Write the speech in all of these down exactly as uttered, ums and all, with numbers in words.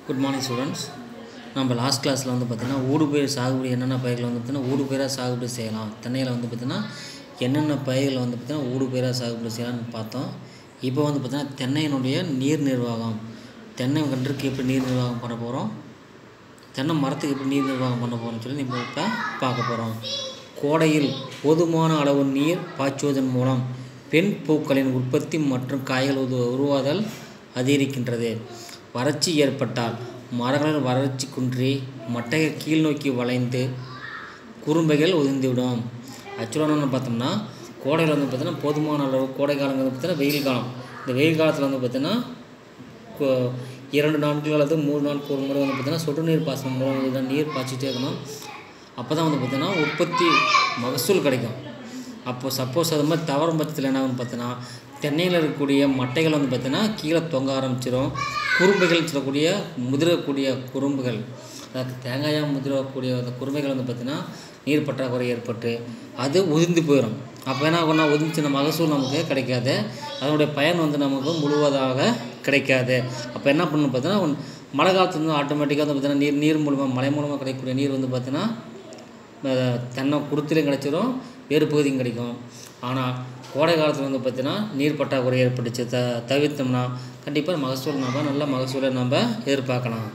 Good morning students. நம்ம last கிளாஸில் வந்து பார்த்திங்கன்னா ஊடுபயிர் சாகுபடி என்னென்ன பயிர்கள் வந்து பார்த்திங்கன்னா ஊடுபயிராக சாகுபடி செய்யலாம், தென்னையில் வந்து பார்த்திங்கன்னா என்னென்ன பயிர்கள் வந்து பார்த்திங்கன்னா ஊடுபயிராக சாகுபடி செய்யலாம்னு பார்த்தோம். இப்போ வந்து பார்த்திங்கன்னா தென்னையினுடைய நீர் நிர்வாகம், தென்னை கன்றுக்கு எப்படி நீர் நிர்வாகம் பண்ண போகிறோம், தென்னை மரத்துக்கு எப்படி நீர் நிர்வாகம் பண்ண போகிறோம்னு சொல்லி இப்போ இப்போ பார்க்க போகிறோம். கோடையில் போதுமான அளவு நீர் பாய்ச்சுவதன் மூலம் பெண் பூக்களின் உற்பத்தி மற்றும் காய்கள் உருவாதல் அதிகரிக்கின்றது. வறட்சி ஏற்பட்டால் மரங்களின் வறட்சி குன்றி மட்டைகள் கீழ் நோக்கி வளைந்து குறும்பைகள் உதிர்ந்துவிடும். ஆக்சுவலாக என்ன பார்த்தோம்னா கோடையில் வந்து பார்த்திங்கன்னா போதுமான அளவு கோடை காலங்கள் வந்து பார்த்திங்கன்னா வெயில் காலம். இந்த வெயில் காலத்தில் வந்து பார்த்திங்கன்னா இரண்டு நாட்கள் அல்லது மூணு நாட்கள் ஒரு முறை வந்து பார்த்திங்கன்னா சொட்டு நீர் பாசனம் மூலம் வந்து நீர் பாய்ச்சிட்டே இருக்கணும். அப்போ தான் வந்து பார்த்திங்கன்னா உற்பத்தி மகசூல் கிடைக்கும். அப்போது சப்போஸ் அது மாதிரி தவறும் பட்சத்தில் என்ன ஆகுன்னு பார்த்தோன்னா தென்னையில் இருக்கக்கூடிய மட்டைகள் வந்து பார்த்திங்கன்னா கீழே தொங்க ஆரம்பிச்சிடும். குறும்பைகள் சொல்லக்கூடிய முதிரக்கூடிய குறும்புகள், அதாவது தேங்காயாக முதிரக்கூடிய அந்த குறும்பைகள் வந்து பார்த்திங்கன்னா நீர் பற்றாக்குறை ஏற்பட்டு அது உதிர்ந்து போயிடும். அப்போ என்ன ஆகும்னா உதிர்ந்துச்சுன்னா மகசூல் நமக்கு கிடைக்காது, அதனுடைய பயன் வந்து நமக்கு முழுவதாக கிடைக்காது. அப்போ என்ன பண்ணணும் பார்த்தீங்கன்னா மழை காலத்துல வந்து ஆட்டோமேட்டிக்காக வந்து பார்த்திங்கன்னா நீர் நீர் மூலமாக மழை மூலமாக கிடைக்கக்கூடிய நீர் வந்து பார்த்திங்கன்னா தென்னை குருத்திலையும் கிடைச்சிடும், வேறு பகுதியும் கிடைக்கும். ஆனால் கோடை காலத்தில் வந்து பார்த்திங்கன்னா நீர் பற்றாக்குறை ஏற்பட்டுச்சு த தவிர்த்தோம்னா கண்டிப்பாக மகசூல் நம்ம நல்ல மகசூலை நம்ம எதிர்பார்க்கலாம்.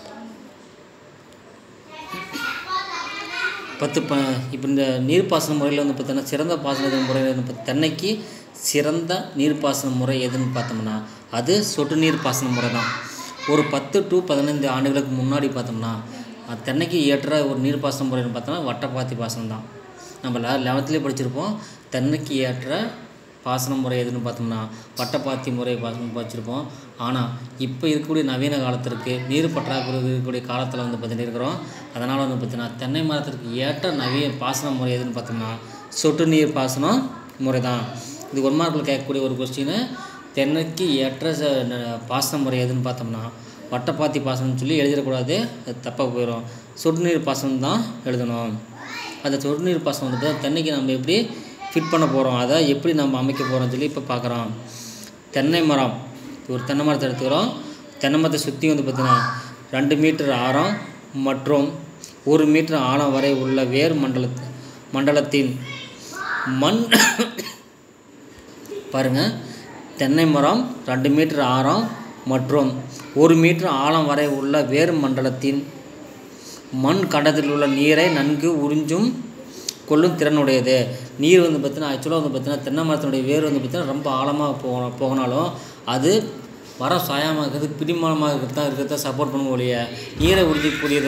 பத்து ப இப்போ இந்த நீர்ப்பாசன முறையில் வந்து பார்த்தோன்னா சிறந்த பாசன முறையில் வந்து தென்னைக்கு சிறந்த நீர்ப்பாசன முறை எதுன்னு பார்த்தோம்னா அது சொட்டு நீர் பாசன முறை தான். ஒரு பத்து டு பதினைந்து ஆண்டுகளுக்கு முன்னாடி பார்த்தோம்னா தென்னைக்கு ஏற்ற ஒரு நீர்ப்பாசன முறைன்னு பார்த்தோம்னா வட்டப்பாத்தி பாசனம் தான். நம்ம லெவன்த்துலேயே படிச்சிருப்போம். தென்னைக்கு ஏற்ற பாசன முறை எதுன்னு பார்த்தோம்னா வட்டப்பாத்தி முறை பாசனம் படிச்சிருப்போம். ஆனால் இப்போ இருக்கக்கூடிய நவீன காலத்திற்கு நீர் பற்றாக்குறை இருக்கக்கூடிய காலத்தில் வந்து பார்த்துட்டு இருக்கிறோம். அதனால் வந்து பார்த்திங்கன்னா தென்னை மரத்திற்கு ஏற்ற நவீன பாசன முறை எதுன்னு பார்த்தோம்னா சொட்டு நீர் பாசனம் முறை தான். இது ஒரு மார்க்கில் கேட்கக்கூடிய ஒரு கொஸ்டின். தென்னைக்கு ஏற்ற பாசன முறை எதுன்னு பார்த்தோம்னா வட்டப்பாத்தி பாசனம்னு சொல்லி எழுதிடக்கூடாது, அது தப்பாக போயிடும். சொட்டு நீர் பாசனம் தான் எழுதணும். அந்த சொட்டு நீர் பாசனம் வந்துட்டு தென்னைக்கு நம்ம எப்படி ஃபிட் பண்ண போகிறோம், அதை எப்படி நம்ம அமைக்க போகிறோம்னு சொல்லி இப்போ பார்க்குறோம். தென்னை மரம், ஒரு தென்னை மரத்தை எடுத்துக்கிறோம். தென்னை மரத்தை சுற்றி வந்து பார்த்திங்கன்னா ரெண்டு மீட்டர் ஆழம் மற்றும் ஒரு மீட்டர் ஆழம் வரை உள்ள வேர் மண்டல மண்டலத்தின் மண் பாருங்கள், தென்னை மரம் ரெண்டு மீட்டர் ஆழம் மற்றும் ஒரு மீட்டர் ஆழம் வரை உள்ள வேர் மண்டலத்தின் மண் கண்டத்தில் உள்ள நீரை நன்கு உறிஞ்சும் கொள்ளும் திறனுடையது. நீர் வந்து பார்த்திங்கன்னா ஆக்சுவலாக வந்து பார்த்திங்கன்னா தென்னை மரத்தினுடைய வேர் வந்து பார்த்திங்கன்னா ரொம்ப ஆழமாக போக போகினாலும் அது வர சாயமாக இருக்கிறது பிடிமானமாக இருக்கிறது தான் இருக்கிறத சப்போர்ட் பண்ணும் ஒழிய நீரை உறிஞ்சக்கூடியது.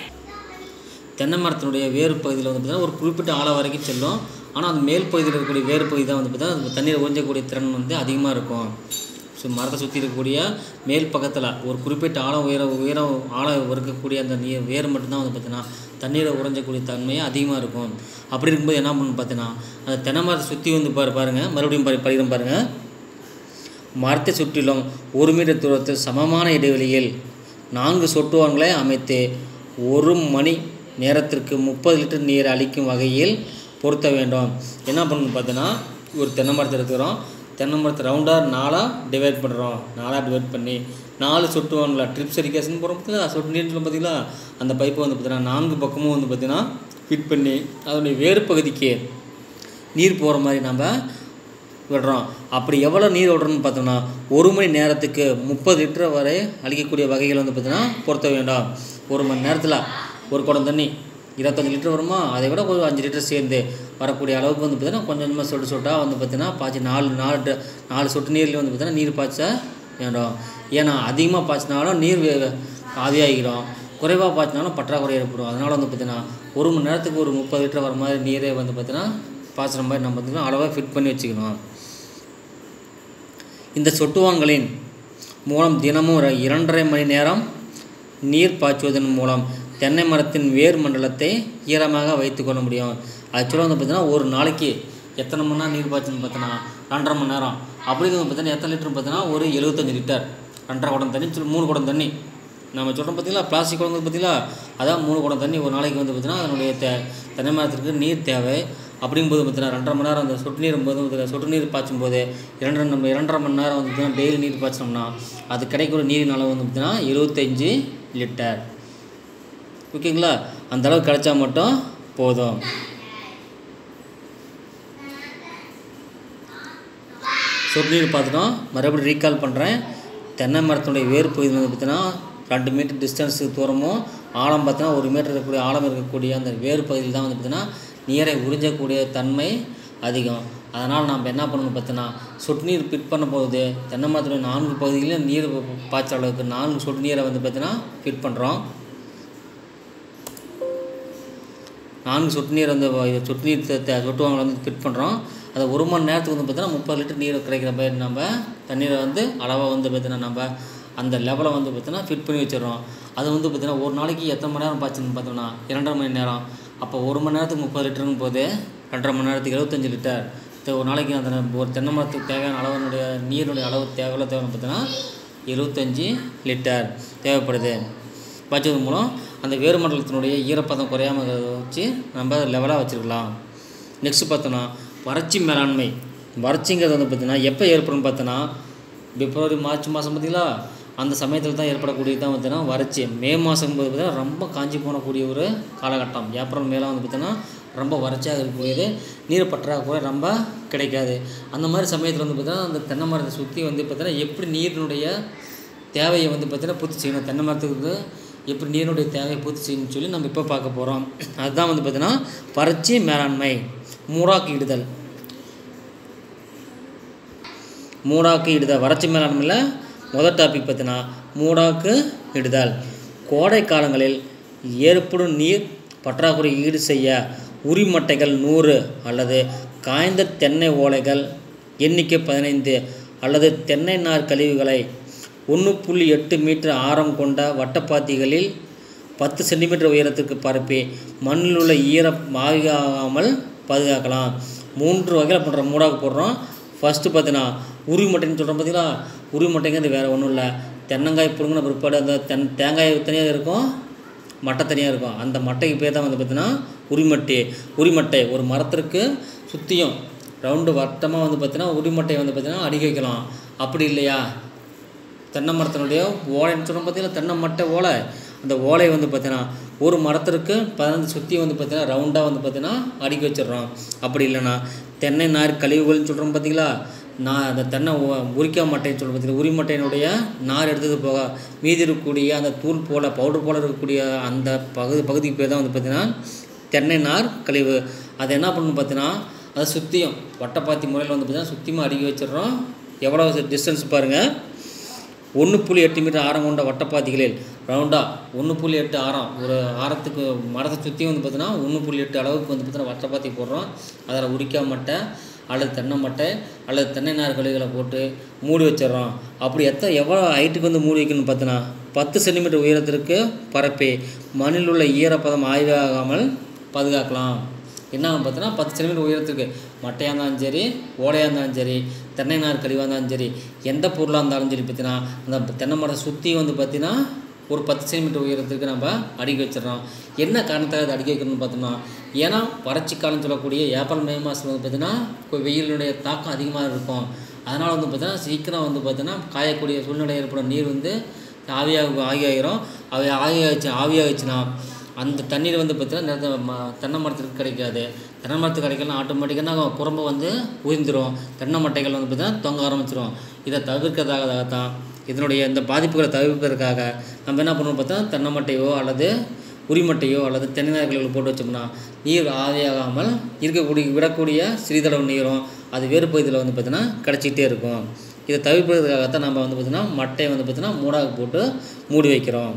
தென்னை மரத்தினுடைய வேறு பகுதியில் வந்து பார்த்திங்கன்னா ஒரு குறிப்பிட்ட ஆழம் வரைக்கும் செல்லும். ஆனால் அந்த மேல் பகுதியில் இருக்கக்கூடிய வேறு பகுதி தான் வந்து பார்த்திங்கன்னா தண்ணீரை உறிஞ்சக்கூடிய திறன் வந்து அதிகமாக இருக்கும். ஸோ மரத்தை சுற்றி இருக்கக்கூடிய மேல் பக்கத்தில் ஒரு குறிப்பிட்ட ஆழம் உயர உயரம் ஆழம் இருக்கக்கூடிய அந்த நீர் வேர் மட்டும்தான் வந்து பார்த்திங்கன்னா தண்ணீரை உறைஞ்சக்கூடிய தன்மையை அதிகமாக இருக்கும். அப்படி இருக்கும்போது என்ன பண்ணணும் பார்த்தீங்கன்னா அந்த தென்னை மரத்தை சுற்றி வந்து பாரு பாருங்கள் மறுபடியும் பாரு படிக்கிறோம் பாருங்கள். மரத்தை சுற்றிலும் ஒரு மீட்டர் தூரத்தில் சமமான இடைவெளியில் நான்கு சொட்டுவான்களை அமைத்து ஒரு மணி நேரத்திற்கு முப்பது லிட்டர் நீர் அளிக்கும் வகையில் பொருத்த வேண்டும். என்ன பண்ணணும் பார்த்தீங்கன்னா ஒரு தென்னை மரத்தை எடுத்துக்கிறோம். தென்னை மரத்தை ரவுண்டாக நாலாக டிவைட் பண்ணுறோம். நாலாக டிவைட் பண்ணி நாலு சொட்டு வாங்கல ட்ரிப்ஸ் இரிகேஷன் போகிறோம் பார்த்தீங்களா, சொட்டு நீர்னு பார்த்தீங்களா, அந்த பைப்பை வந்து பார்த்திங்கன்னா நான்கு பக்கமும் வந்து பார்த்திங்கன்னா ஃபிட் பண்ணி அதனுடைய வேறு பகுதிக்கு நீர் போகிற மாதிரி நம்ம விடுறோம். அப்படி எவ்வளோ நீர் விடுறோன்னு பார்த்தோம்னா ஒரு மணி நேரத்துக்கு முப்பது லிட்டர் வரை அளிக்கக்கூடிய வகைகள் வந்து பார்த்திங்கன்னா பொருத்த வேண்டாம். ஒரு மணி நேரத்தில் ஒரு குடம் தண்ணி இருபத்தஞ்சி லிட்டர் வருமா, அதை விட ஒரு அஞ்சு லிட்டர் சேர்ந்து வரக்கூடிய அளவுக்கு வந்து பார்த்திங்கன்னா கொஞ்சம் கொஞ்சமாக சொட்டு சொட்டாக வந்து பார்த்திங்கன்னா பாய்ச்சி நாலு நாலு நாலு சொட்டு நீரில் வந்து பார்த்திங்கன்னா நீர் பாய்ச்ச வேண்டும். ஏன்னா அதிகமாக பாய்ச்சினாலும் நீர் ஆவியாகிடும், குறைவாக பாய்ச்சினாலும் பற்றாக்குறை ஏற்படும். அதனால் வந்து பார்த்திங்கன்னா ஒரு மணி நேரத்துக்கு ஒரு முப்பது லிட்டர் வர மாதிரி நீரே வந்து பார்த்திங்கன்னா பாய்ச்சுற மாதிரி நம்ம பார்த்திங்கன்னா அளவாக ஃபிட் பண்ணி வச்சுக்கணும். இந்த சொட்டுவான்களின் மூலம் தினமும் இரண்டரை மணி நேரம் நீர் பாய்ச்சுவதன் மூலம் தென்னை மரத்தின் வேர் மண்டலத்தை ஈரமாக வைத்து கொள்ள முடியும். ஆக்சுவலாக வந்து பார்த்திங்கன்னா ஒரு நாளைக்கு எத்தனை மணி நேரம் நீர் பாய்ச்சல்னு பார்த்தோன்னா ரெண்டரை மணி நேரம். அப்படி வந்து பார்த்தீங்கன்னா எத்தனை லிட்டர்னு பார்த்தீங்கன்னா ஒரு எழுபத்தஞ்சு லிட்டர் ரெண்டரை குடம் தண்ணி சொல்லி மூணு குடம் தண்ணி நம்ம சொல்கிறோம் பார்த்திங்களா. பிளாஸ்டிக் குடம் பார்த்திங்களா, அதான் மூணு குடம் தண்ணி ஒரு நாளைக்கு வந்து பார்த்திங்கன்னா அதனுடைய தே தென்னை மரத்திற்கு நீர் தேவை. அப்படிங்கும்போது பார்த்தீங்கன்னா ரெண்டரை மணி நேரம் அந்த சொட்டு நீர் போது சொட்டு நீர் பாய்ச்சும் போது இரண்டரை நம்ம இரண்டரை மணி நேரம் வந்து பார்த்தீங்கன்னா டெய்லி நீர் பாய்ச்சோம்னா அது கிடைக்கிற நீரின் அளவு வந்து பார்த்திங்கன்னா இருபத்தஞ்சி லிட்டர். ஓகேங்களா? அந்த அளவு கிடைச்சா மட்டும் போதும். சொட்டு நீர் பார்த்துட்டோம். மறுபடியும் ரீகால் பண்ணுறேன். தென்னை மரத்தினுடைய வேறு பகுதி வந்து பார்த்திங்கன்னா ரெண்டு மீட்டர் டிஸ்டன்ஸுக்கு தூரமும் ஆழம் பார்த்தீங்கன்னா ஒரு மீட்டர் இருக்கக்கூடிய ஆழம் இருக்கக்கூடிய அந்த வேறு பகுதியில் தான் வந்து பார்த்திங்கன்னா நீரை உறிஞ்சக்கூடிய தன்மை அதிகம். அதனால் நம்ம என்ன பண்ணணும் பார்த்தீங்கன்னா சொட்டு நீர் ஃபிட் பண்ண போகுது தென்னை மரத்துடைய நான்கு பகுதியிலையும் நீர் பாய்ச்ச அளவுக்கு நான்கு சொட்டு நீரை வந்து பார்த்திங்கன்னா ஃபிட் பண்ணுறோம். நான்கு சொட்டு நீர் வந்து சொட்டு நீர் சொட்டுவாங்களை வந்து ஃபிட் பண்ணுறோம். அதை ஒரு மணி நேரத்துக்கு வந்து பார்த்தீங்கன்னா முப்பது லிட்டர் நீர் கிடைக்கிற மாதிரி நம்ம தண்ணீரை வந்து அளவாக வந்து பார்த்தீங்கன்னா நம்ம அந்த லெவலை வந்து பார்த்தீங்கன்னா ஃபிட் பண்ணி வச்சிடறோம். அது வந்து பார்த்திங்கன்னா ஒரு நாளைக்கு எத்தனை மணி நேரம் பாய்ச்சணும்னு பார்த்தோம்னா இரண்டரை மணி நேரம். அப்போ ஒரு மணி நேரத்துக்கு முப்பது லிட்டருன்னு போது ரெண்டரை மணி நேரத்துக்கு எழுபத்தஞ்சி லிட்டர். ஒரு நாளைக்கு அந்த ஒரு தென்னை மரத்துக்கு தேவையான அளவுனுடைய நீருடைய அளவு தேவையில்ல தேவைன்னு பார்த்தீங்கன்னா இருபத்தஞ்சி லிட்டர் தேவைப்படுது. பாய்ச்சது மூலம் அந்த வேறு மண்டலத்தினுடைய ஈரப்பதம் குறையாமல் வச்சு நம்ம லெவலாக வச்சுருக்கலாம். நெக்ஸ்ட்டு பார்த்தோன்னா வறட்சி மேலாண்மை. வறட்சிங்கிறது வந்து பார்த்திங்கன்னா எப்போ ஏற்படும் பார்த்தோன்னா பிப்ரவரி மார்ச் மாதம் பார்த்திங்களா அந்த சமயத்தில் தான் ஏற்படக்கூடியது தான் பார்த்தீங்கன்னா வறட்சி. மே மாதம் போது பார்த்திங்கன்னா ரொம்ப காஞ்சி போனக்கூடிய ஒரு காலகட்டம். ஏப்ரல் மேலாம் வந்து பார்த்திங்கன்னா ரொம்ப வறட்சியாக இருக்கக்கூடியது. நீர் பற்றாக்குறை ரொம்ப கிடைக்காது. அந்த மாதிரி சமயத்தில் வந்து பார்த்திங்கன்னா அந்த தென்னை மரத்தை சுற்றி வந்து பார்த்திங்கன்னா எப்படி நீரினுடைய தேவையை வந்து பார்த்திங்கன்னா பூர்த்தி செய்யணும், தென்னை மரத்துக்கு எப்படி நீரினுடைய தேவையை பூர்த்தி செய்யணும்னு சொல்லி நம்ம இப்போ பார்க்க போகிறோம். அதுதான் வந்து பார்த்திங்கன்னா வறட்சி மேலாண்மை. மூடாக்கு இடுதல். மூடாக்கு இடுதல் வறட்சி மேலாண்மையில் முதல் டாபிக் பார்த்தீங்கன்னா மூடாக்கு இடுதல். கோடை காலங்களில் ஏற்படும் நீர் பற்றாக்குறை ஈடு செய்ய உரிமட்டைகள் நூறு அல்லது காய்ந்த தென்னை ஓலைகள் எண்ணிக்கை பதினைந்து அல்லது தென்னை நார் கழிவுகளை ஒன்று புள்ளி எட்டு மீட்டர் ஆரம் கொண்ட வட்டப்பாத்திகளில் பத்து சென்டிமீட்டர் உயரத்திற்கு பரப்பி மண்ணில் உள்ள ஈரம் ஆகாமல் பாதுகாக்கலாம். மூன்று வகையில் பண்ணுற மூடாக்கு போடுறோம். ஃபஸ்ட்டு பார்த்தீங்கன்னா உரிமட்டைன்னு சொல்கிறோம் பார்த்தீங்களா. உரிமட்டைங்கிறது வேறு ஒன்றும் இல்லை. தென்னங்காய் பிடுங்கின பிற்பாடு அந்த தென் தேங்காய் தனியாக இருக்கும், மட்டை தனியாக இருக்கும். அந்த மட்டைக்கு பேர் தான் வந்து பார்த்திங்கன்னா உரிமட்டை. உரிமட்டை ஒரு மரத்திற்கு சுற்றியும் ரவுண்டு வட்டமாக வந்து பார்த்திங்கன்னா உரிமட்டையை வந்து பார்த்திங்கன்னா அடுக்கி வைக்கலாம். அப்படி இல்லையா தென்னை மரத்தினுடைய ஓலைன்னு சொல்கிறோம் பார்த்தீங்கன்னா தென்னை மட்டை ஓலை. அந்த ஓலையை வந்து பார்த்திங்கன்னா ஒரு மரத்திற்கு பதினஞ்சு சுற்றி வந்து பார்த்திங்கன்னா ரவுண்டாக வந்து பார்த்திங்கன்னா அடுக்கி வச்சிடுறோம். அப்படி இல்லைன்னா தென்னை நார் கழிவுகள்னு சொல்கிறோம் பார்த்தீங்களா. நான் அந்த தென்னை உரிக்கா மட்டைன்னு சொல்கிறோம் பார்த்தீங்கன்னா உரிமட்டையினுடைய நார் எடுத்தது போக மீதி இருக்கக்கூடிய அந்த தூள் போல் பவுடர் போல் இருக்கக்கூடிய அந்த பகுதி பகுதிக்கு பேர் தான் வந்து பார்த்திங்கன்னா தென்னை நார் கழிவு. அதை என்ன பண்ணணும் பார்த்தீங்கன்னா அதை சுற்றியும் வட்டப்பாத்தி முறையில் வந்து பார்த்திங்கன்னா சுற்றியும் அடுக்கி வச்சிடுறோம். எவ்வளோ டிஸ்டன்ஸ் பாருங்கள். ஒன்று புள்ளி எட்டு மீட்டர் ஆரம் கொண்ட வட்டப்பாத்திகளில் ரவுண்டாக ஒன்று புள்ளி எட்டு ஆரம் ஒரு ஆரத்துக்கு மரத்தை சுற்றி வந்து பார்த்திங்கன்னா ஒன்று புள்ளி எட்டு அளவுக்கு வந்து பார்த்திங்கன்னா வட்டப்பாத்தி போடுறோம். அதில் உரிக்கா மட்டை அல்லது தென்னை மட்டை அல்லது தென்னை நார் கழிவுகளை போட்டு மூடி வச்சிடறோம். அப்படி எத்தனை எவ்வளோ ஹைட்டுக்கு வந்து மூடி வைக்கணும்னு பார்த்தோன்னா பத்து சென்டிமீட்டர் உயரத்திற்கு பரப்பி மண்ணில் உள்ள ஈரப்பதம் ஆய்வாகாமல் பாதுகாக்கலாம். என்ன பார்த்தோன்னா பத்து சென்டிமீட்டர் உயரத்துக்கு மட்டையாக இருந்தாலும் சரி, ஓலையாக இருந்தாலும் சரி, தென்னை நார் கழிவாக இருந்தாலும் சரி, எந்த பொருளாக இருந்தாலும் சரி பார்த்தீங்கன்னா அந்த தென்னை மரத்தை சுற்றி வந்து பார்த்திங்கன்னா ஒரு பத்து சென்டிமீட்டர் உயரத்துக்கு நம்ம அடுக்கி வச்சிடறோம். என்ன காரணத்தாக அதை அடுக்கி வைக்கணும்னு பார்த்தோம்னா ஏன்னா வறட்சி காலம் சொல்லக்கூடிய ஏப்ரல் மே மாதத்தில் வந்து பார்த்திங்கன்னா வெயிலுடைய தாக்கம் அதிகமாக இருக்கும். அதனால் வந்து பார்த்திங்கன்னா சீக்கிரம் வந்து பார்த்திங்கன்னா காயக்கூடிய சூழ்நிலை ஏற்படும். நீர் வந்து ஆவியாக ஆகியாயிரும். அவை ஆகியாச்சு ஆவியாகிடுச்சுன்னா அந்த தண்ணீர் வந்து பார்த்திங்கன்னா ம தென்னை மரத்துக்கு கிடைக்காது. தென்னை மரத்துக்கு கிடைக்கலாம் ஆட்டோமேட்டிக்காக குரம்பு வந்து உயிர்ந்துடும். தென்னை மட்டைகள் வந்து பார்த்திங்கன்னா தொங்க ஆரம்பிச்சிடும். இதை தவிர்க்கிறதாக தான் இதனுடைய இந்த பாதிப்புகளை தவிர்ப்பதற்காக நம்ம என்ன பண்ணணும் பார்த்தா தென்னை மட்டையோ அல்லது உரிமட்டையோ அல்லது தென்னை நார் கழிவுகள் போட்டு வச்சோம்னா நீர் ஆவியாகாமல் இருக்கக்கூடிய விடக்கூடிய சிறிதளவு நீரும் அது வேறு பகுதியில் வந்து பார்த்திங்கன்னா கிடச்சிக்கிட்டே இருக்கும். இதை தவிர்ப்பதற்காகத்தான் நம்ம வந்து பார்த்திங்கன்னா மட்டையை வந்து பார்த்திங்கன்னா மூடாக போட்டு மூடி வைக்கிறோம்.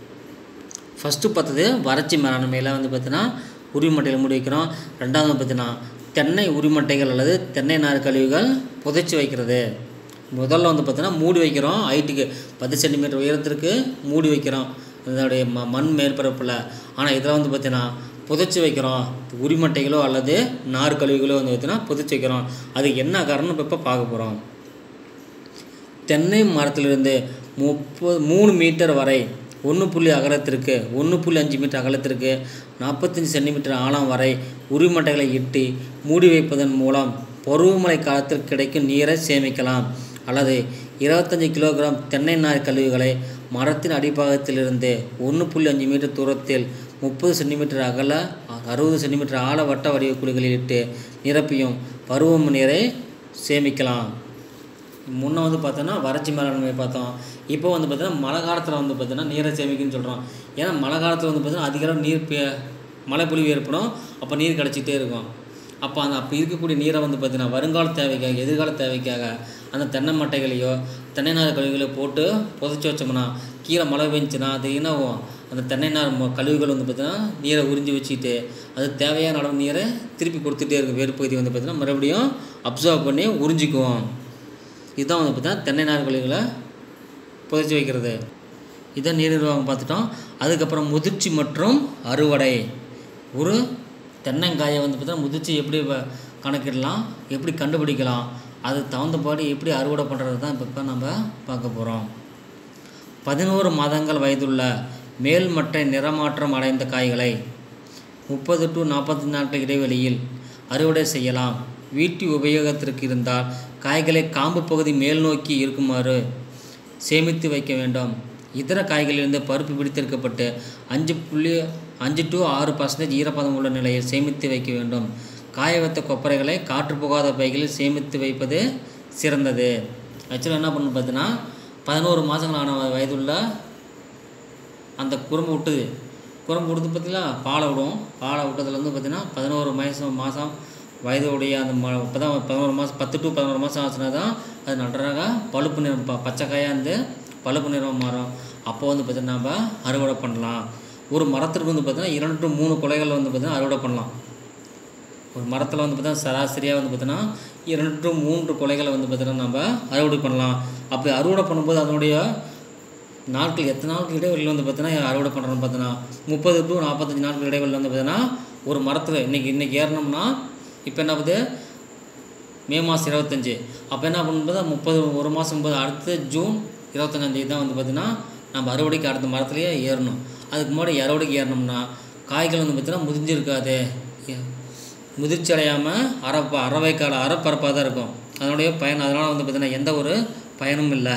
ஃபஸ்ட்டு பார்த்தது வறட்சி மேலாண்மையில் வந்து பார்த்திங்கன்னா உரிமட்டையில் மூடி வைக்கிறோம். ரெண்டாவது பார்த்திங்கன்னா தென்னை உரிமட்டைகள் அல்லது தென்னை நார் கழிவுகள் புதைச்சி வைக்கிறது. முதல்ல வந்து பார்த்திங்கன்னா மூடி வைக்கிறோம். ஹைட்டுக்கு பத்து சென்டிமீட்டர் உயரத்திற்கு மூடி வைக்கிறோம் இதனுடைய ம மண் மேற்பரப்பில். ஆனால் இதில் வந்து பார்த்திங்கன்னா புதைச்சி வைக்கிறோம். உரிமட்டைகளோ அல்லது நார் கழிவுகளோ வந்து பார்த்திங்கன்னா புதைச்சி வைக்கிறோம். அதுக்கு என்ன காரணம் இப்போ பார்க்க போகிறோம். தென்னை மரத்திலிருந்து முப்பது மூணு மீட்டர் வரை ஒன்று புள்ளி அகலத்திற்கு ஒன்று புள்ளி அஞ்சு மீட்டர் அகலத்திற்கு நாற்பத்தஞ்சு சென்டிமீட்டர் ஆழம் வரை உரிமட்டைகளை இட்டு மூடி வைப்பதன் மூலம் பருவமழை காலத்தில் கிடைக்கும் நீரை சேமிக்கலாம். அல்லது இருபத்தஞ்சி கிலோகிராம் தென்னை நார் கழிவுகளை மரத்தின் அடிப்பாகத்திலிருந்து ஒன்று புள்ளி அஞ்சு மீட்டர் தூரத்தில் முப்பது சென்டிமீட்டர் அகல அறுபது சென்டிமீட்டர் ஆழ வட்ட வடிவ குழிகளில் இட்டு நிரப்பியும் பருவ நீரை சேமிக்கலாம். முன்னே வந்து பார்த்தோன்னா வறட்சி மேலாண்மை பார்த்தோம். இப்போ வந்து பார்த்தீங்கன்னா மழை காலத்தில் வந்து பார்த்தீங்கன்னா நீரை சேமிக்குன்னு சொல்கிறோம். ஏன்னா மழை காலத்தில் வந்து பார்த்தீங்கன்னா அதிக அளவு நீர் பெ மழை பொழிவு ஏற்படும். அப்போ நீர் கிடச்சிட்டே இருக்கும். அப்போ அந்த அப்போ இருக்கக்கூடிய நீரை வந்து பார்த்திங்கன்னா வருங்கால தேவைக்காக எதிர்கால தேவைக்காக அந்த தென்னை மட்டைகளையோ தென்னை நார் கழிவுகளையோ போட்டு புதைச்சி வச்சோம்னா கீழே மழை பெஞ்சுன்னா அது என்னாகும், அந்த தென்னை நார் கழிவுகள் வந்து பார்த்திங்கன்னா நீரை உறிஞ்சி வச்சுக்கிட்டு அது தேவையான அளவு நீரை திருப்பி கொடுத்துட்டே இருக்கும். வேறு பகுதி வந்து பார்த்திங்கன்னா மறுபடியும் அப்சர்வ் பண்ணி உறிஞ்சிக்குவோம். இதுதான் வந்து பார்த்தீங்கன்னா தென்னை நார் கழிவுகளை புதைச்சி வைக்கிறது. இதான் நீர் நிர்வாகம் பார்த்துட்டோம். அதுக்கப்புறம் முதிர்ச்சி மற்றும் அறுவடை. ஒரு தென்னங்காயை வந்து பார்த்தீங்கன்னா முதிர்ச்சி எப்படி கணக்கிடலாம், எப்படி கண்டுபிடிக்கலாம், அதுக்கு தகுந்தபாடு எப்படி அறுவடை பண்ணுறது தான் இப்போ இப்போ நம்ம பார்க்க போகிறோம். பதினோரு மாதங்கள் வயதுள்ள மேல்மட்டை நிறமாற்றம் அடைந்த காய்களை முப்பது டு நாற்பத்தஞ்சு நாட்கள் இடைவெளியில் அறுவடை செய்யலாம். வீட்டு உபயோகத்திற்கு இருந்தால் காய்களை காம்பு பகுதி மேல் நோக்கி இருக்குமாறு சேமித்து வைக்க வேண்டும். இதர காய்களிலிருந்து பருப்பு பிடித்திருக்கப்பட்டு அஞ்சு புள்ளி அஞ்சு டு ஆறு பர்சன்டேஜ் ஈரப்பதம் உள்ள நிலையில் சேமித்து வைக்க வேண்டும். காய வைத்த கொப்பரைகளை காற்று புகாத பைகளில் சேமித்து வைப்பது சிறந்தது. ஆக்சுவலாக என்ன பண்ணணும் பார்த்தீங்கன்னா பதினோரு மாதங்களான வயதுள்ள அந்த குறும்பு விட்டுது குறும்பு விடுது பார்த்தீங்களா, பாலை விடும். பாலை விட்டதில் வந்து பார்த்திங்கன்னா பதினோரு மாதம் மாதம் வயதுடைய அந்த ம இப்போ தான் பதினோரு மாதம் பத்து டு பதினோரு மாதம் ஆச்சுன்னா தான் அது நன்றாக பழுப்பு நிறம் ப பச்சைக்காயாக இருந்து பழுப்பு நிறம் மாறும். அப்போ வந்து பார்த்திங்கன்னா நம்ம அறுவடை பண்ணலாம். ஒரு மரத்திற்கு வந்து பார்த்திங்கன்னா இரண்டு டு மூணு கொலைகள் வந்து பார்த்திங்கன்னா அறுவடை பண்ணலாம். ஒரு மரத்தில் வந்து பார்த்திங்கன்னா சராசரியாக வந்து பார்த்திங்கன்னா இரண்டு டு மூன்று கொலைகளை வந்து பார்த்திங்கன்னா நம்ம அறுவடை பண்ணலாம். அப்படி அறுவடை பண்ணும்போது அதனுடைய நாட்கள் எத்தனை நாட்கள் இடைவெளியில் வந்து பார்த்திங்கன்னா அறுவடை பண்ணுறோன்னு பார்த்தீங்கன்னா முப்பது டு நாற்பத்தஞ்சு நாட்கள் இடைவெளியில் வந்து பார்த்திங்கன்னா ஒரு மரத்தில் இன்றைக்கி இன்றைக்கி ஏறினோம்னா இப்போ என்ன ஆகுது, மே மாதம் இருபத்தஞ்சி, அப்போ என்ன பண்ணும்போது முப்பது ஒரு மாதம் போது அடுத்து ஜூன் இருபத்தஞ்சாந்தேதி தான் வந்து பார்த்திங்கன்னா நம்ம அறுவடைக்கு அடுத்த மரத்துலேயே ஏறணும். அதுக்கு முன்னாடி அறுவடைக்கு ஏறினோம்னா காய்கள் வந்து பார்த்திங்கன்னா முதிர்ஞ்சிருக்காது, முதிர்ச்சி அடையாமல் அரை அறவைக்கால அறப்பரப்பாக தான் இருக்கும். அதனுடைய பயன் அதனால் வந்து பார்த்திங்கன்னா எந்த ஒரு பயனும் இல்லை.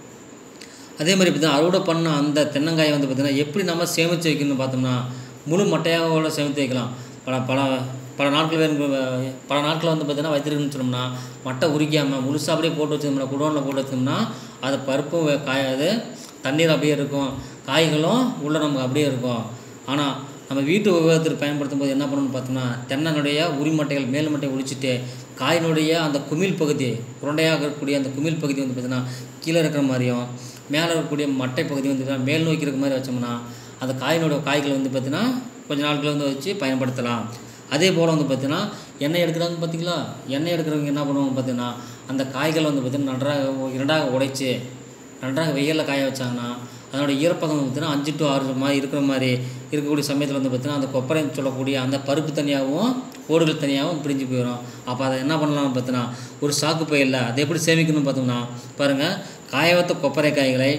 அதே மாதிரி பார்த்திங்கன்னா அறுவடை பண்ண அந்த தென்னங்காயை வந்து பார்த்திங்கன்னா எப்படி நம்ம சேமித்து வைக்கணும்னு பார்த்தோம்னா முழு மட்டையாக சேமித்து வைக்கலாம். பல பல பல நாட்கள் பல நாட்கள் வந்து பார்த்திங்கன்னா வைத்திருக்குன்னு சொன்னோம்னா மட்டை உரிக்காமல் முழுசாக அப்படியே போட்டு வச்சோம்னா குடோனில் போட்டு வச்சோம்னா அது பருப்பும் காயாது, தண்ணீர் அப்படியே இருக்கும், காய்களும் உள்ளே நமக்கு அப்படியே இருக்கும். ஆனால் நம்ம வீட்டு உபயோகத்திற்கு பயன்படுத்தும் போது என்ன பண்ணணும்னு பார்த்தோம்னா தென்னனுடைய உரிமட்டைகள் மேல் மட்டையை ஒழிச்சிட்டு காயினுடைய அந்த குமிழ் பகுதி உருண்டையாக இருக்கக்கூடிய அந்த குமிழ் பகுதி வந்து பார்த்திங்கன்னா கீழே இருக்கிற மாதிரியும் மேலே இருக்கக்கூடிய மட்டை பகுதி வந்து மேல் நோக்கி இருக்கிற மாதிரி வச்சோம்னா அந்த காயினுடைய காய்களை வந்து பார்த்திங்கன்னா கொஞ்சம் நாட்கள் வந்து வச்சு பயன்படுத்தலாம். அதே போல் வந்து பார்த்திங்கன்னா எண்ணெய் எடுக்கிறாங்க பார்த்திங்களா, எண்ணெய் எடுக்கிறவங்க என்ன பண்ணுவாங்க பார்த்திங்கன்னா அந்த காய்கள் வந்து பார்த்திங்கன்னா நன்றாக இரண்டாக உடைச்சி நன்றாக வெயிலில் காய வச்சாங்கன்னா அதனுடைய ஈரப்பதம் வந்து பார்த்திங்கன்னா அஞ்சு டு ஆறு மாதிரி இருக்கிற மாதிரி இருக்கக்கூடிய சமயத்தில் வந்து பார்த்திங்கன்னா அந்த கொப்பரைன்னு சொல்லக்கூடிய அந்த பருப்பு தனியாகவும் ஓடுகள் தனியாகவும் பிரிஞ்சு போயிடும். அப்போ அதை என்ன பண்ணலாம்னு பார்த்தீங்கன்னா ஒரு சாக்கு பையில் அதை எப்படி சேமிக்கணும்னு பார்த்தோம்னா பாருங்கள், காய வைத்த கொப்பரை காய்களை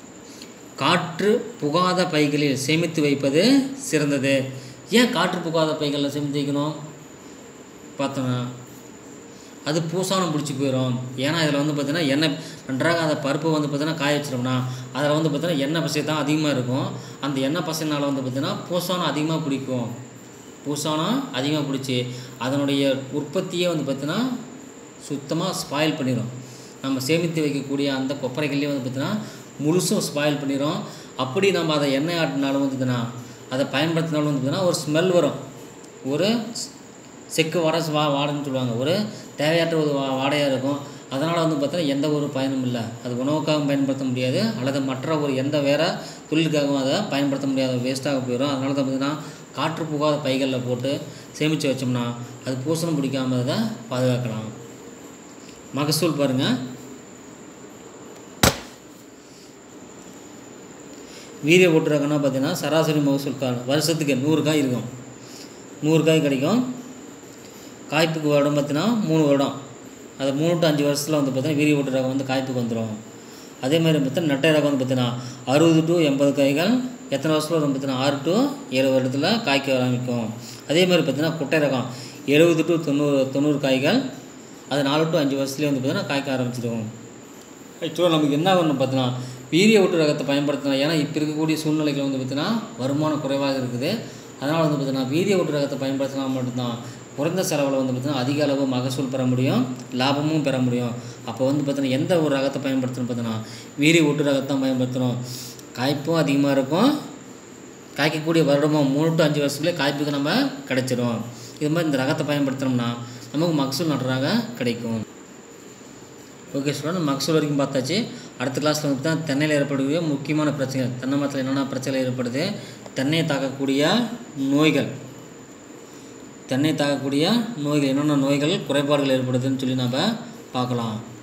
காற்று புகாத பைகளில் சேமித்து வைப்பது சிறந்தது. ஏன் காற்று புகாத பைகளில் சேமித்து வைக்கணும் பார்த்தோன்னா அது பூசானம் பிடிச்சி போயிடும். ஏன்னா இதில் வந்து பார்த்திங்கன்னா எண்ணெய் நன்றாக அந்த பருப்பு வந்து பார்த்திங்கன்னா காய வச்சிட்டோம்னா அதில் வந்து பார்த்திங்கன்னா எண்ணெய் பசை தான் அதிகமாக இருக்கும். அந்த எண்ணெய் பசைனால் வந்து பார்த்திங்கன்னா பூசானம் அதிகமாக பிடிக்கும். பூசானம் அதிகமாக பிடிச்சி அதனுடைய உற்பத்தியே வந்து பார்த்திங்கன்னா சுத்தமாக ஸ்பாயில் பண்ணிடும். நம்ம சேமித்து வைக்கக்கூடிய அந்த கொப்பரைகள்லேயே வந்து பார்த்திங்கன்னா முழுசும் ஸ்பாயில் பண்ணிடும். அப்படி நம்ம அதை எண்ணெய் ஆட்டினாலும் வந்து பார்த்திங்கன்னா அதை பயன்படுத்தினாலும் வந்து பார்த்திங்கன்னா ஒரு ஸ்மெல் வரும், ஒரு செக்கு வாடை வா வாடைன்னு சொல்லுவாங்க, ஒரு தேவையற்ற ஒரு வா வாடையாக இருக்கும். அதனால் வந்து பார்த்தீங்கன்னா எந்த ஒரு பயனும் இல்லை. அது உணவுக்காகவும் பயன்படுத்த முடியாது, அல்லது மற்ற ஒரு எந்த வேறு தொழிலுக்காகவும் அதை பயன்படுத்த முடியாத வேஸ்ட்டாக போயிடும். அதனால தான் பார்த்திங்கன்னா காற்று புகாத பைகளில் போட்டு சேமித்து வச்சோம்னா அது பூசணம் பிடிக்காமல் அதை பாதுகாக்கலாம். மகசூல் பாருங்கள், வீரிய போட்டுருக்காங்கன்னா பார்த்திங்கன்னா சராசரி மகசூல் கால் வருஷத்துக்கு நூறு காய் இருக்கும், நூறு காய் கிடைக்கும். காய்ப்புக்கு வருடம் பார்த்திங்கன்னா மூணு வருடம், அது மூணு டு அஞ்சு வருஷத்தில் வந்து பார்த்திங்கன்னா வீரிய ஓட்டு ரகம் வந்து காய்ப்புக்கு வந்துடும். அதே மாதிரி பார்த்தீங்கன்னா நெட்டை ரகம் வந்து பார்த்தீங்கன்னா அறுபது டு எண்பது காய்கள் எத்தனை வருஷத்தில் வந்து பார்த்தீங்கன்னா ஆறு டு ஏழு வருடத்தில் காய்க்க ஆரம்பிக்கும். அதே மாதிரி பார்த்தீங்கன்னா குட்டை ரகம் எழுபது டு தொண்ணூறு தொண்ணூறு காய்கள் அது நாலு டு அஞ்சு வருஷத்துலேயே வந்து பார்த்தீங்கன்னா காய்க்க ஆரம்பிச்சிடும். ஆக்சுவலாக நமக்கு என்ன ஆகணும்னு பார்த்தீங்கன்னா வீரிய ஊட்டு ரகத்தை பயன்படுத்தலாம். ஏன்னா இப்போ இருக்கக்கூடிய சூழ்நிலைகள் வந்து பார்த்தீங்கன்னா வருமானம் குறைவாக இருக்குது. அதனால் வந்து பார்த்தீங்கன்னா வீரிய ஊட்டு ரகத்தை பயன்படுத்தினா மட்டும்தான் குறைந்த செலவில் வந்து பார்த்தீங்கன்னா அதிக அளவு மகசூல் பெற முடியும், லாபமும் பெற முடியும். அப்போ வந்து பார்த்தீங்கன்னா எந்த ஒரு ரகத்தை பயன்படுத்தணும் பார்த்தீங்கன்னா வீரிய ஊட்டு ரகத்தை தான் பயன்படுத்தணும். காய்ப்பும் அதிகமாக இருக்கும், காய்க்கக்கூடிய வருடமும் மூணு டு அஞ்சு வருஷத்துலேயே காய்ப்புக்கு நம்ம கிடைச்சிரும். இது மாதிரி இந்த ரகத்தை பயன்படுத்தினோம்னா நமக்கு மகசூல் நன்றாக கிடைக்கும். ஓகே ஸ்டூடெண்ட், மகசூல் வரைக்கும் பார்த்தாச்சு. அடுத்த கிளாஸில் வந்து தான் தென்னையில் ஏற்படக்கூடிய முக்கியமான பிரச்சனைகள், தென்னை மரத்தில் என்னென்ன பிரச்சனைகள் ஏற்படுது, தென்னையை தாக்கக்கூடிய நோய்கள், தென்னை தாக்கக்கூடிய நோய்கள் என்னென்ன நோய்கள் குறைபாடுகள் ஏற்படுதுன்னு சொல்லி நம்ம பார்க்கலாம்.